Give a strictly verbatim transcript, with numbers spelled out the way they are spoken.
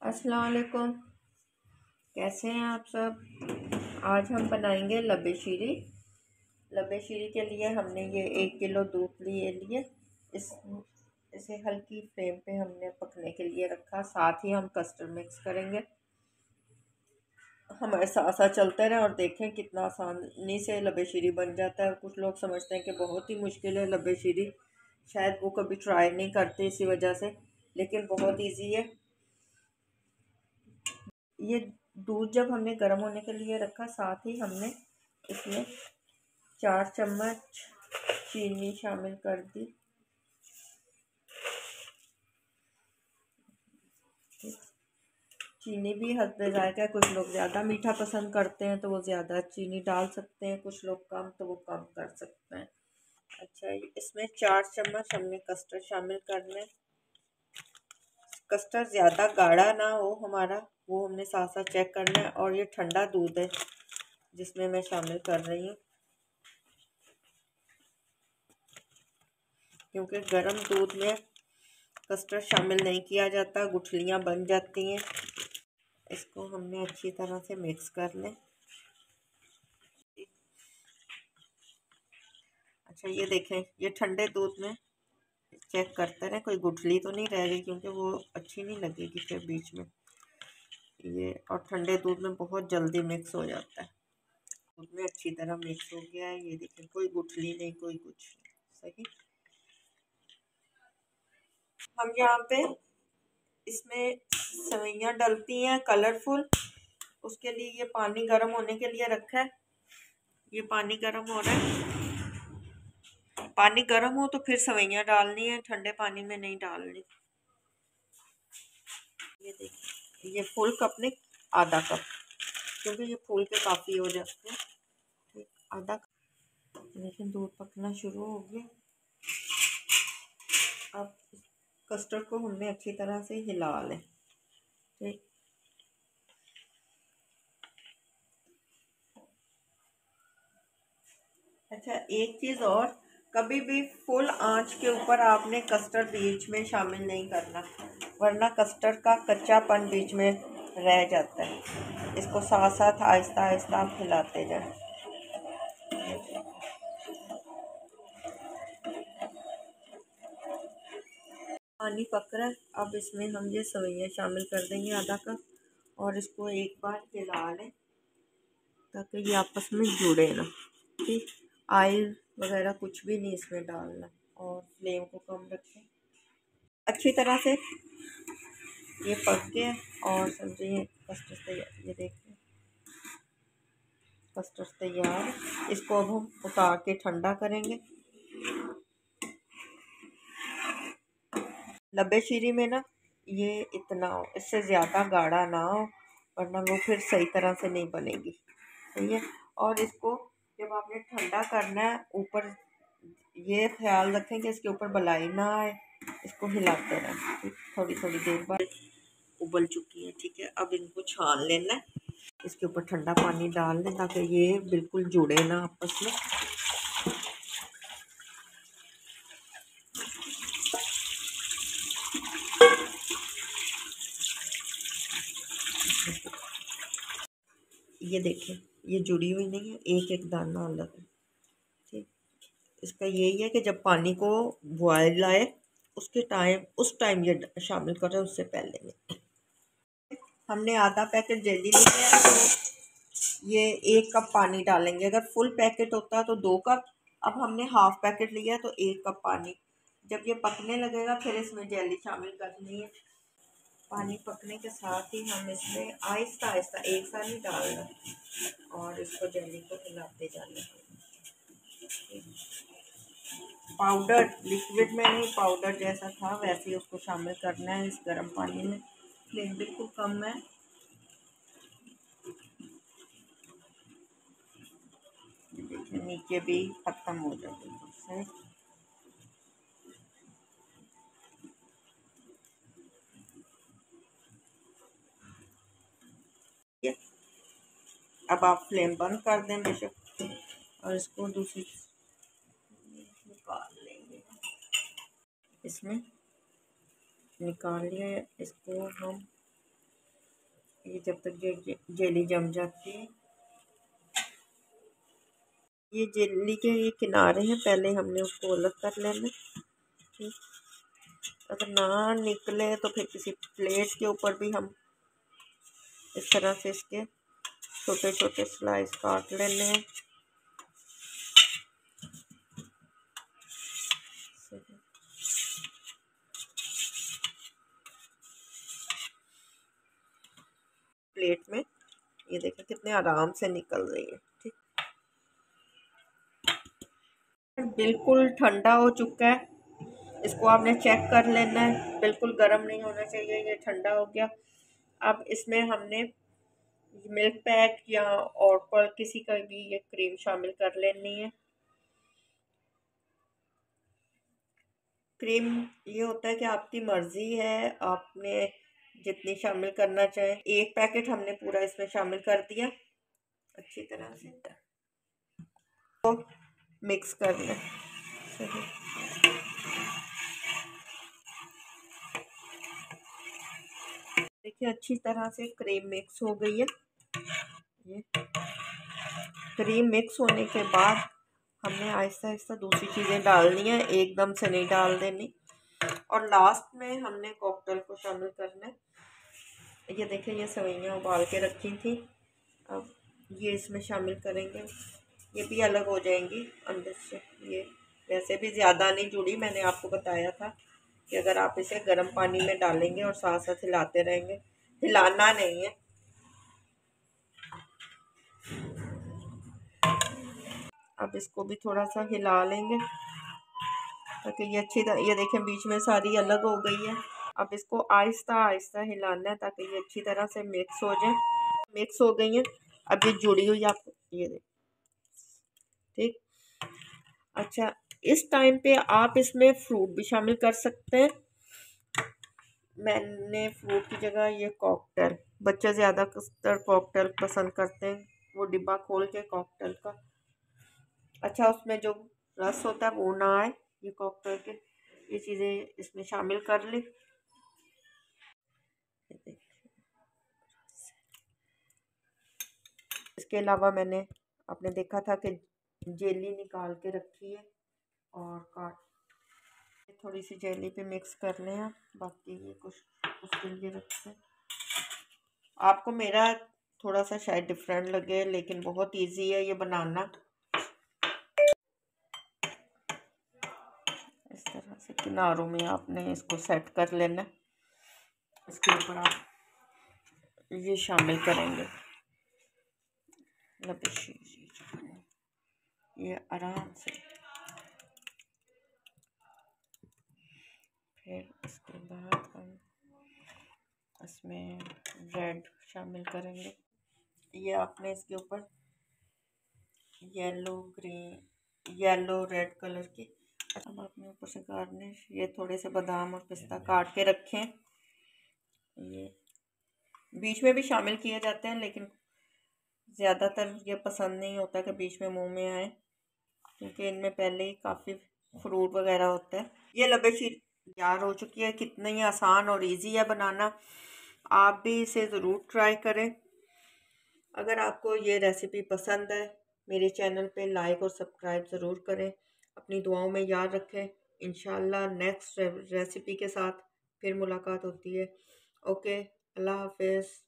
अस्सलाम वालेकुम। कैसे हैं आप सब। आज हम बनाएंगे लब्बे शीरी। लब्बे शीरी के लिए हमने ये एक किलो दूध लिए लिए इस इसे हल्की फ्लेम पे हमने पकने के लिए रखा। साथ ही हम कस्टर्ड मिक्स करेंगे। हमारे साथ साथ चलते रहें और देखें कितना आसानी से लब्बे शीरी बन जाता है। कुछ लोग समझते हैं कि बहुत ही मुश्किल है लब्बे शीरी, शायद वो कभी ट्राई नहीं करते इसी वजह से, लेकिन बहुत इजी है। ये दूध जब हमने गर्म होने के लिए रखा, साथ ही हमने इसमें चार चम्मच चीनी शामिल कर दी। चीनी भी हस्बे जायका है, कुछ लोग ज़्यादा मीठा पसंद करते हैं तो वो ज़्यादा चीनी डाल सकते हैं, कुछ लोग कम तो वो कम कर सकते हैं। अच्छा, इसमें चार चम्मच हमने कस्टर्ड शामिल करना है। कस्टर्ड ज़्यादा गाढ़ा ना हो हमारा, वो हमने साथ साथ चेक करना है। और ये ठंडा दूध है जिसमें मैं शामिल कर रही हूँ, क्योंकि गर्म दूध में कस्टर्ड शामिल नहीं किया जाता, गुठलियाँ बन जाती हैं। इसको हमने अच्छी तरह से मिक्स कर लें। अच्छा, ये देखें, ये ठंडे दूध में चेक करते रहें कोई गुठली तो नहीं रह गई, क्योंकि वो अच्छी नहीं लगेगी फिर बीच में ये। और ठंडे दूध में बहुत जल्दी मिक्स हो जाता है। दूध में अच्छी तरह मिक्स हो गया है, ये देखें, कोई गुठली नहीं, कोई कुछ सही। हम यहाँ पे इसमें सेवइयाँ डलती हैं कलरफुल, उसके लिए ये पानी गर्म होने के लिए रखा है। ये पानी गर्म हो रहा है। पानी गर्म हो तो फिर सेवइयाँ डालनी है, ठंडे पानी में नहीं डालनी। ये देखिए, ये फुल कप नहीं, आधा कप, क्योंकि ये फूल के काफ़ी हो जाते हैं। ठीक, आधा कप। लेकिन दूध पकना शुरू हो गया। अब कस्टर्ड को हमने अच्छी तरह से हिला लें। ठीक, अच्छा, एक चीज़ और, कभी भी फुल आंच के ऊपर आपने कस्टर्ड बीच में शामिल नहीं करना, वरना कस्टर्ड का कच्चापन बीच में रह जाता है। इसको साथ साथ आहिस्ता आहिस्ता आप हिलाते जाएं। पानी पक रहा है, अब इसमें हम ये सेवइयाँ शामिल कर देंगे आधा कप, और इसको एक बार हिला लें ताकि ये आपस में जुड़े ना। ठीक, ऑयल वगैरह कुछ भी नहीं इसमें डालना, और फ्लेम को कम रखें। अच्छी तरह से ये पक गया, और समझिए कस्टर्ड तैयार। ये देखिए, कस्टर्ड तैयार। इसको अब हम उतार के ठंडा करेंगे। लब्बे शीरी में ना ये इतना हो, इससे ज़्यादा गाढ़ा ना हो, वरना वो फिर सही तरह से नहीं बनेगी। सही है। और इसको जब आपने ठंडा करना है, ऊपर ये ख्याल रखें कि इसके ऊपर बलाई ना आए, इसको हिलाते रहें। थोड़ी थोड़ी देर बाद उबल चुकी है। ठीक है, अब इनको छान लेना है। इसके ऊपर ठंडा पानी डाल दें ताकि ये बिल्कुल जुड़े ना आपस में। ये देखें, ये जुड़ी हुई नहीं है, एक एक दाना अलग है। ठीक, इसका यही है कि जब पानी को बॉयल आए उसके टाइम उस टाइम ये शामिल करें, उससे पहले नहीं। हमने आधा पैकेट जेली लिया है, तो ये एक कप पानी डालेंगे। अगर फुल पैकेट होता तो दो कप, अब हमने हाफ पैकेट लिया तो एक कप पानी। जब ये पकने लगेगा फिर इसमें जेली शामिल करनी है। पानी पकने के साथ ही हम इसमें आहिस्ता आहिस्ता, एक साथ ही डालना, और इसको जेली को हिलाते जाना। पाउडर लिक्विड में नहीं, पाउडर जैसा था वैसे ही उसको शामिल करना है इस गर्म पानी में। फ्लेम बिल्कुल कम है। देखिए, नीचे भी खत्म हो जाएगा। अब आप फ्लेम बंद कर दें बेशक, और इसको दूसरी निकाल लेंगे। इसमें निकाल लिया, इसको हम ये जब तक जे, जे, जेली जम जाती है। ये जेली के ये किनारे हैं, पहले हमने उसको अलग कर लेना। ठीक, अगर ना निकले तो फिर किसी प्लेट के ऊपर भी हम इस तरह से इसके छोटे छोटे स्लाइस काट लेने हैं। प्लेट में ये देखें कितने आराम से निकल रही है। ठीक, बिल्कुल ठंडा हो चुका है, इसको आपने चेक कर लेना है, बिल्कुल गर्म नहीं होना चाहिए, ये ठंडा हो गया। अब इसमें हमने मिल्क पैक या और पर किसी का भी ये क्रीम शामिल कर लेनी है। क्रीम ये होता है कि आपकी मर्जी है, आपने जितनी शामिल करना चाहे। एक पैकेट हमने पूरा इसमें शामिल कर दिया। अच्छी तरह से तो मिक्स कर लें। सही, देखिए अच्छी तरह से क्रीम मिक्स हो गई है। ये क्रीम मिक्स होने के बाद हमने आहिस्ता आहिस्ता दूसरी चीज़ें डालनी है, एकदम से नहीं डाल देनी। और लास्ट में हमने कॉकटेल को शामिल करना है। ये देखिए ये सेवइयाँ उबाल के रखी थी, अब ये इसमें शामिल करेंगे। ये भी अलग हो जाएंगी अंदर से। ये वैसे भी ज़्यादा नहीं जुड़ी, मैंने आपको बताया था कि अगर आप इसे गर्म पानी में डालेंगे और साथ साथ हिलाते रहेंगे, हिलाना नहीं है। अब इसको भी थोड़ा सा हिला लेंगे ताकि ये अच्छी तरह, ये देखें बीच में सारी अलग हो गई है। अब इसको आहिस्ता आहिस्ता हिलाना है ताकि ये अच्छी तरह से मिक्स हो जाए। मिक्स हो गई है, अब ये जुड़ी हुई आपको ये देख। ठीक, अच्छा इस टाइम पे आप इसमें फ्रूट भी शामिल कर सकते हैं। मैंने फ्रूट की जगह ये कॉकटेल, बच्चे ज़्यादा कस्टर्ड कॉकटेल पसंद करते हैं, वो डिब्बा खोल के कॉकटेल का, अच्छा उसमें जो रस होता है वो ना आए, ये कॉकटेल के ये चीज़ें इसमें शामिल कर ली। इसके अलावा मैंने आपने देखा था कि जेली निकाल के रखी है और काट थोड़ी सी जेली पे मिक्स करने हैं, बाकी ये कुछ उसके लिए रखते हैं। आपको मेरा थोड़ा सा शायद डिफरेंट लगे लेकिन बहुत इजी है ये बनाना। इस तरह से किनारों में आपने इसको सेट कर लेना, इसके ऊपर आप ये शामिल करेंगे ये आराम से। फिर उसके बाद हम इसमें रेड शामिल करेंगे। ये आपने इसके ऊपर yellow green yellow red colour की, हम अपने ऊपर से गार्निश ये थोड़े से बादाम और पिस्ता काट के रखें। ये बीच में भी शामिल किए जाते हैं लेकिन ज़्यादातर ये पसंद नहीं होता कि बीच में मुंह में आए, क्योंकि इनमें पहले ही काफ़ी फ्रूट वगैरह होता है। ये लबेशी तैयार हो चुकी है, कितना ही आसान और इजी है बनाना, आप भी इसे ज़रूर ट्राई करें। अगर आपको ये रेसिपी पसंद है मेरे चैनल पे लाइक और सब्सक्राइब ज़रूर करें, अपनी दुआओं में याद रखें। इंशाल्लाह नेक्स्ट रेसिपी के साथ फिर मुलाकात होती है। ओके, अल्लाह हाफिज़।